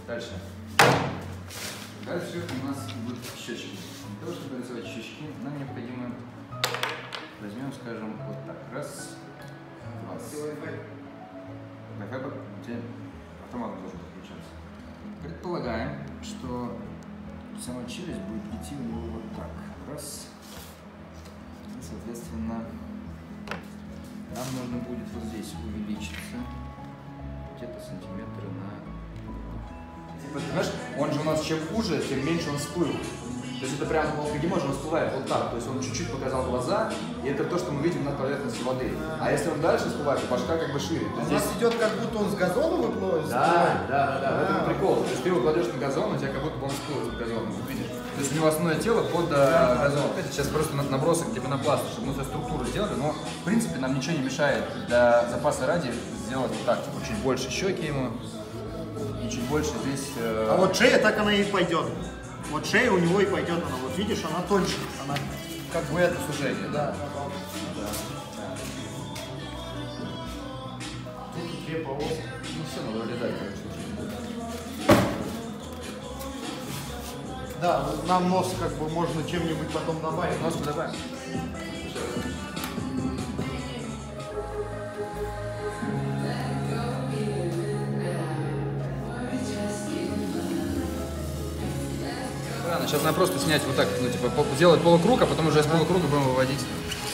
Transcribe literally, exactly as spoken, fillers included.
Дальше. Дальше у нас будут щечки. Для того, чтобы нарисовать щечки, нам необходимо, возьмем, скажем, вот так. Раз, два. Wi-Fi автоматом должен подключаться. Предполагаем, что сама челюсть будет идти у него вот так. Раз. И, соответственно, нам нужно будет вот здесь увеличиться где-то сантиметра на... Типа, понимаешь, он же у нас чем хуже, тем меньше он всплыл. То есть это прям, он как он всплывает вот так. То есть он чуть-чуть показал глаза, и это то, что мы видим на поверхности воды. А если он дальше всплывает, то башка как бы шире. У здесь... нас идет как будто он с газона выплывает. Да, да, да, да. В этом прикол. То есть ты его кладешь на газон, у тебя как будто бы он всплыл с газоном. Видишь? То есть у него основное тело под а, газон. Сейчас просто набросок типа на пластик, чтобы мы свою структуру сделали, но в принципе нам ничего не мешает для запаса ради сделать вот так, типа чуть больше щеки ему и чуть больше здесь. Э... А вот шея так она и пойдет. Вот шея у него и пойдет она. Вот видишь, она тоньше. Она как бы это сужение, да. Тут две полоски. Ну все, надо вылезать, короче. Да, нам нос как бы можно чем-нибудь потом добавить. Нос добавим. Ладно, сейчас надо просто снять вот так, ну типа сделать полукруг, а потом уже из полукруга будем выводить